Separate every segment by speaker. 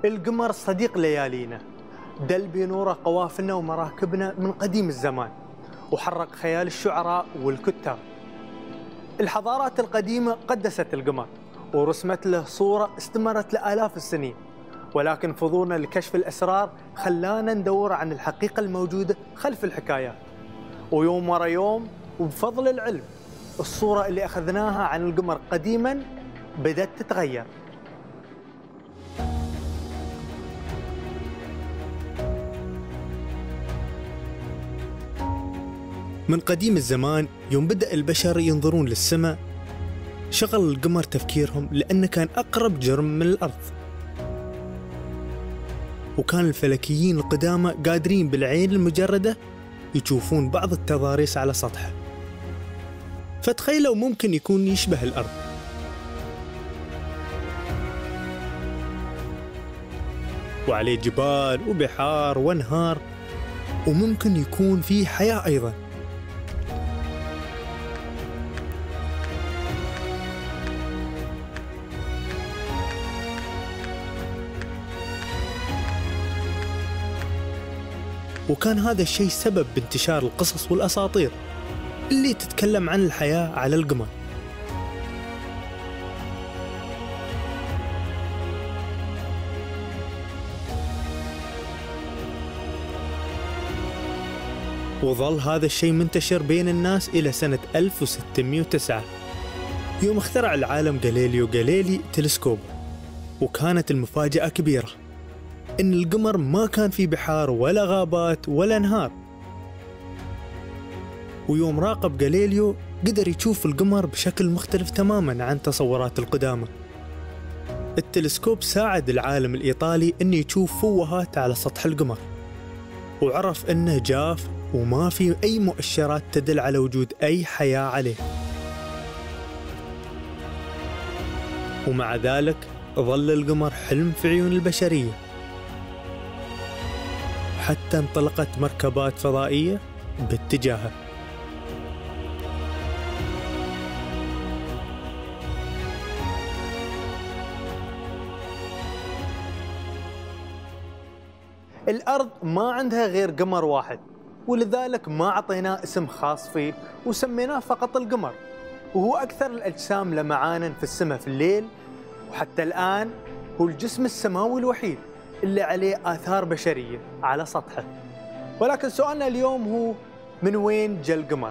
Speaker 1: القمر صديق ليالينا، دل بنوره قوافلنا ومراكبنا من قديم الزمان، وحرك خيال الشعراء والكتاب. الحضارات القديمة قدست القمر ورسمت له صورة استمرت لآلاف السنين، ولكن فضولنا لكشف الأسرار خلانا ندور عن الحقيقة الموجودة خلف الحكايات. ويوم ورا يوم وبفضل العلم الصورة اللي أخذناها عن القمر قديما بدأت تتغير. من قديم الزمان يوم بدأ البشر ينظرون للسماء شغل القمر تفكيرهم لأنه كان أقرب جرم من الأرض، وكان الفلكيين القدامى قادرين بالعين المجردة يشوفون بعض التضاريس على سطحه، فتخيلوا ممكن يكون يشبه الأرض. وعليه جبال وبحار وانهار، وممكن يكون فيه حياة أيضا. وكان هذا الشيء سبب بانتشار القصص والأساطير اللي تتكلم عن الحياة على القمر. وظل هذا الشيء منتشر بين الناس إلى سنة 1609 يوم اخترع العالم غاليليو غاليلي تلسكوب. وكانت المفاجأة كبيرة، إن القمر ما كان فيه بحار ولا غابات ولا أنهار. ويوم راقب غاليليو قدر يشوف القمر بشكل مختلف تماماً عن تصورات القدامى. التلسكوب ساعد العالم الإيطالي إنه يشوف فوهات على سطح القمر، وعرف إنه جاف وما في أي مؤشرات تدل على وجود أي حياة عليه. ومع ذلك ظل القمر حلم في عيون البشرية، حتى انطلقت مركبات فضائية باتجاهه. الأرض ما عندها غير قمر واحد، ولذلك ما عطيناه اسم خاص فيه وسميناه فقط القمر، وهو أكثر الأجسام لمعانا في السماء في الليل، وحتى الآن هو الجسم السماوي الوحيد اللي عليه آثار بشرية على سطحه. ولكن سؤالنا اليوم هو من وين جاء القمر؟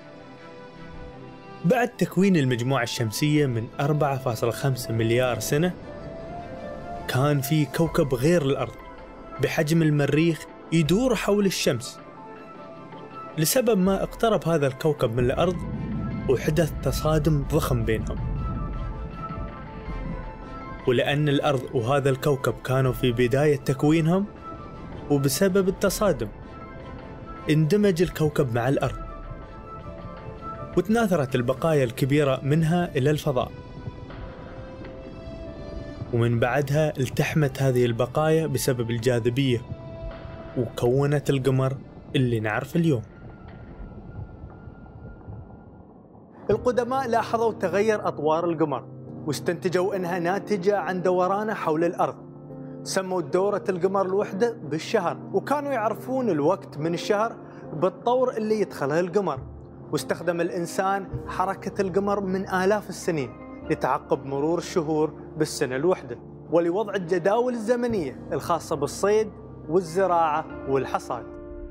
Speaker 1: بعد تكوين المجموعة الشمسية من 4.5 مليار سنة كان في كوكب غير الأرض بحجم المريخ يدور حول الشمس. لسبب ما اقترب هذا الكوكب من الأرض وحدث تصادم ضخم بينهم، ولأن الأرض وهذا الكوكب كانوا في بداية تكوينهم، وبسبب التصادم اندمج الكوكب مع الأرض، وتناثرت البقايا الكبيرة منها إلى الفضاء. ومن بعدها التحمت هذه البقايا بسبب الجاذبية وكونت القمر اللي نعرف اليوم. القدماء لاحظوا تغير أطوار القمر واستنتجوا أنها ناتجة عن دورانه حول الأرض. سموا دورة القمر الوحدة بالشهر، وكانوا يعرفون الوقت من الشهر بالطور اللي يدخله القمر. واستخدم الإنسان حركة القمر من آلاف السنين لتعقب مرور الشهور بالسنة الوحدة، ولوضع الجداول الزمنية الخاصة بالصيد والزراعة والحصاد.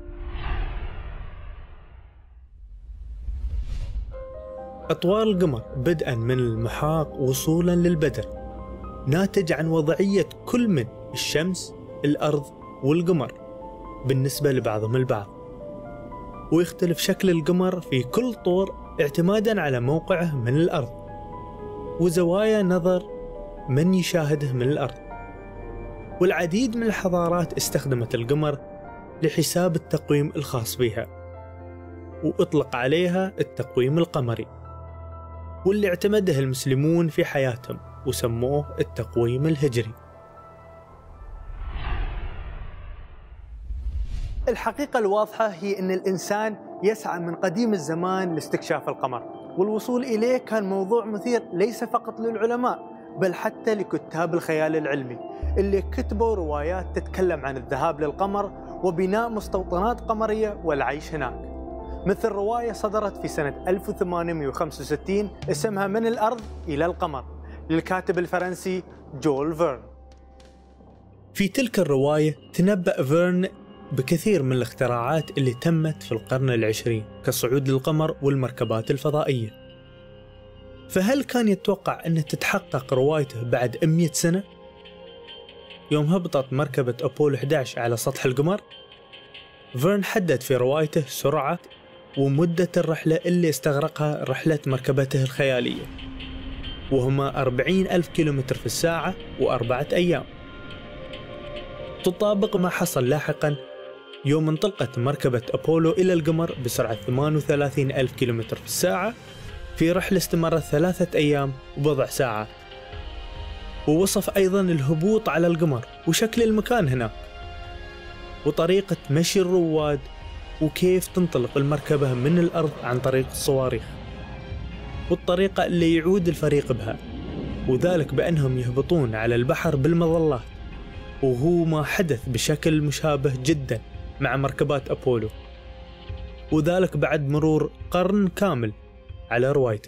Speaker 1: أطوار القمر بدءا من المحاق وصولا للبدر ناتج عن وضعية كل من الشمس، الأرض والقمر بالنسبة لبعضهم البعض، ويختلف شكل القمر في كل طور اعتمادا على موقعه من الأرض وزوايا نظر من يشاهده من الأرض. والعديد من الحضارات استخدمت القمر لحساب التقويم الخاص بها، وأطلق عليها التقويم القمري، واللي اعتمده المسلمون في حياتهم وسموه التقويم الهجري. الحقيقة الواضحة هي أن الإنسان يسعى من قديم الزمان لاستكشاف القمر، والوصول إليه كان موضوع مثير ليس فقط للعلماء بل حتى لكتاب الخيال العلمي اللي كتبوا روايات تتكلم عن الذهاب للقمر وبناء مستوطنات قمرية والعيش هناك، مثل رواية صدرت في سنة 1865 اسمها من الأرض إلى القمر للكاتب الفرنسي جول فيرن. في تلك الرواية تنبأ فيرن بكثير من الاختراعات اللي تمت في القرن العشرين كالصعود للقمر والمركبات الفضائية. فهل كان يتوقع أن تتحقق روايته بعد 100 سنة؟ يوم هبطت مركبة أبولو 11 على سطح القمر، فيرن حدد في روايته سرعة ومدة الرحلة اللي استغرقها رحلة مركبته الخيالية، وهما 40,000 كيلومتر في الساعة و4 أيام. تطابق ما حصل لاحقا يوم انطلقت مركبة أبولو إلى القمر بسرعة 38,000 كيلومتر في الساعة في رحلة استمرت 3 أيام وبضع ساعات. ووصف أيضا الهبوط على القمر وشكل المكان هناك وطريقة مشي الرواد وكيف تنطلق المركبة من الأرض عن طريق الصواريخ والطريقة اللي يعود الفريق بها، وذلك بأنهم يهبطون على البحر بالمظلات، وهو ما حدث بشكل مشابه جدا مع مركبات أبولو، وذلك بعد مرور قرن كامل على روايته.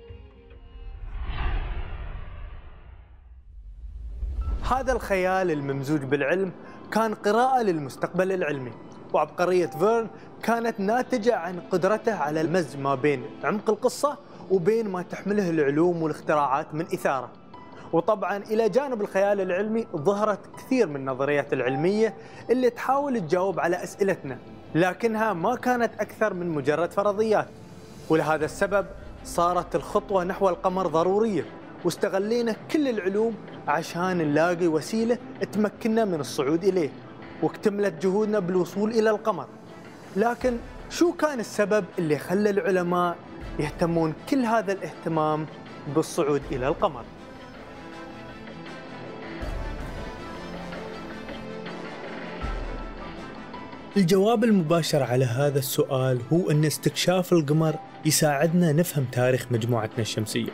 Speaker 1: هذا الخيال الممزوج بالعلم كان قراءة للمستقبل العلمي، وعبقرية فيرن كانت ناتجة عن قدرته على المزج ما بين عمق القصة وبين ما تحمله العلوم والاختراعات من إثارة. وطبعا إلى جانب الخيال العلمي ظهرت كثير من النظريات العلمية اللي تحاول تجاوب على أسئلتنا، لكنها ما كانت أكثر من مجرد فرضيات. ولهذا السبب صارت الخطوة نحو القمر ضرورية، واستغلينا كل العلوم عشان نلاقي وسيلة تمكننا من الصعود إليه، واكتملت جهودنا بالوصول إلى القمر. لكن شو كان السبب اللي خلى العلماء يهتمون كل هذا الاهتمام بالصعود إلى القمر؟ الجواب المباشر على هذا السؤال هو أن استكشاف القمر يساعدنا نفهم تاريخ مجموعتنا الشمسية،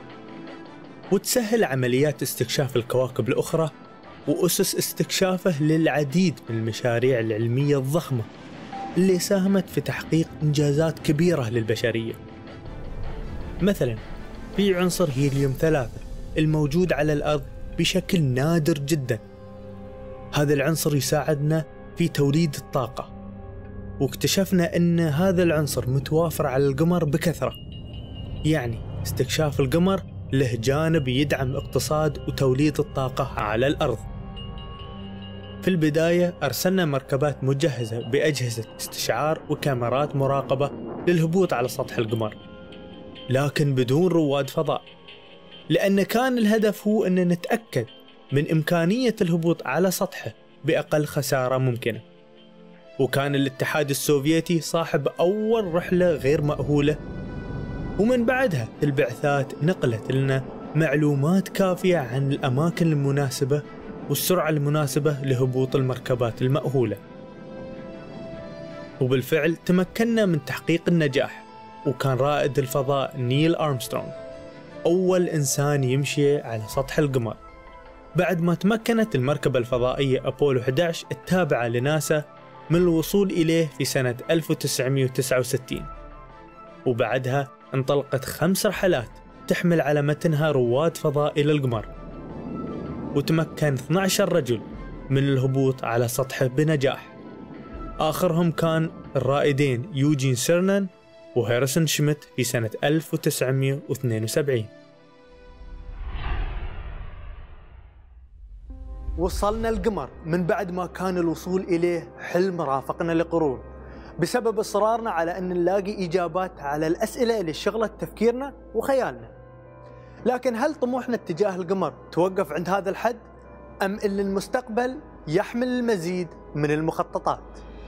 Speaker 1: وتسهل عمليات استكشاف الكواكب الأخرى وأسس استكشافه للعديد من المشاريع العلمية الضخمة اللي ساهمت في تحقيق إنجازات كبيرة للبشرية. مثلا في عنصر هيليوم 3 الموجود على الأرض بشكل نادر جدا. هذا العنصر يساعدنا في توليد الطاقة، واكتشفنا أن هذا العنصر متوافر على القمر بكثرة. يعني استكشاف القمر له جانب يدعم اقتصاد وتوليد الطاقة على الأرض. في البداية أرسلنا مركبات مجهزة بأجهزة استشعار وكاميرات مراقبة للهبوط على سطح القمر، لكن بدون رواد فضاء، لأن كان الهدف هو أن نتأكد من إمكانية الهبوط على سطحه بأقل خسارة ممكنة. وكان الاتحاد السوفيتي صاحب أول رحلة غير مأهولة، ومن بعدها البعثات نقلت لنا معلومات كافية عن الأماكن المناسبة والسرعة المناسبة لهبوط المركبات المأهولة. وبالفعل تمكنا من تحقيق النجاح، وكان رائد الفضاء نيل أرمسترونغ أول إنسان يمشي على سطح القمر، بعد ما تمكنت المركبة الفضائية أبولو 11 التابعة لناسا من الوصول إليه في سنة 1969. وبعدها انطلقت 5 رحلات تحمل على متنها رواد فضاء إلى القمر، وتمكن 12 رجل من الهبوط على سطحه بنجاح. آخرهم كان الرائدين يوجين سيرنان وهيرسون شميت في سنة 1972. وصلنا القمر من بعد ما كان الوصول إليه حلم رافقنا لقرون، بسبب إصرارنا على أن نلاقي إجابات على الأسئلة اللي شغلت تفكيرنا وخيالنا. لكن هل طموحنا اتجاه القمر توقف عند هذا الحد؟ أم أن المستقبل يحمل المزيد من المخططات؟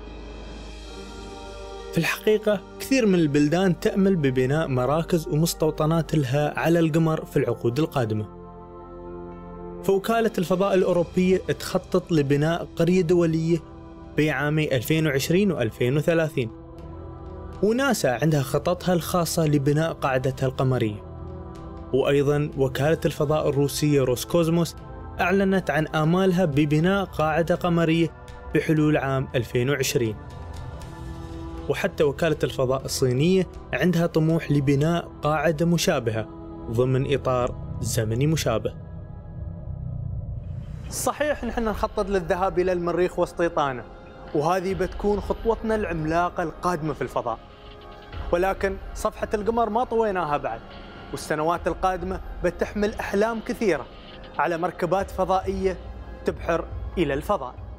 Speaker 1: في الحقيقة كثير من البلدان تأمل ببناء مراكز ومستوطنات لها على القمر في العقود القادمة. فوكالة الفضاء الأوروبية تخطط لبناء قرية دولية بعامي 2020 و2030، وناسا عندها خططها الخاصة لبناء قاعدتها القمرية. وأيضا وكالة الفضاء الروسية روسكوزموس أعلنت عن آمالها ببناء قاعدة قمرية بحلول عام 2020. وحتى وكالة الفضاء الصينية عندها طموح لبناء قاعدة مشابهة ضمن إطار زمني مشابه. صحيح نحن نخطط للذهاب إلى المريخ واستيطانه، وهذه بتكون خطوتنا العملاقة القادمة في الفضاء، ولكن صفحة القمر ما طويناها بعد، والسنوات القادمة بتحمل أحلام كثيرة على مركبات فضائية تبحر إلى الفضاء.